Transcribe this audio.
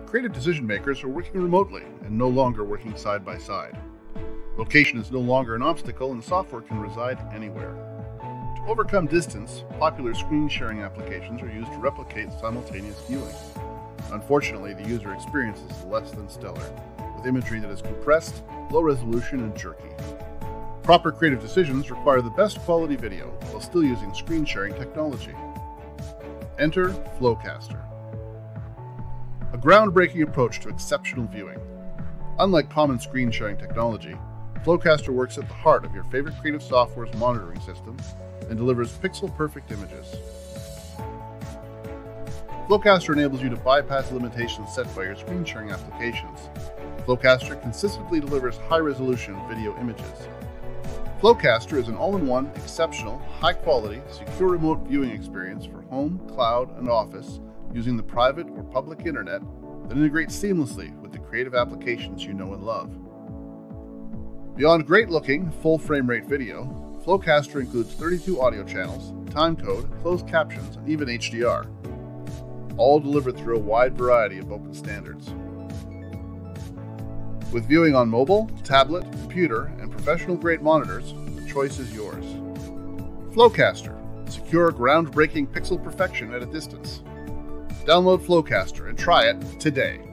creative decision makers are working remotely and no longer working side by side. Location is no longer an obstacle and software can reside anywhere. To overcome distance, popular screen sharing applications are used to replicate simultaneous viewing. Unfortunately, the user experience is less than stellar, with imagery that is compressed, low resolution, and jerky. Proper creative decisions require the best quality video while still using screen sharing technology. Enter FlowCaster, a groundbreaking approach to exceptional viewing. Unlike common screen sharing technology, FlowCaster works at the heart of your favorite creative software's monitoring system and delivers pixel-perfect images. FlowCaster enables you to bypass limitations set by your screen sharing applications. FlowCaster consistently delivers high-resolution video images. FlowCaster is an all-in-one, exceptional, high-quality, secure remote viewing experience for home, cloud, and office using the private or public internet that integrates seamlessly with the creative applications you know and love. Beyond great-looking, full frame rate video, FlowCaster includes 32 audio channels, timecode, closed captions, and even HDR, all delivered through a wide variety of open standards. With viewing on mobile, tablet, computer, and professional-grade monitors, the choice is yours. FlowCaster, secure, groundbreaking pixel perfection at a distance. Download FlowCaster and try it today.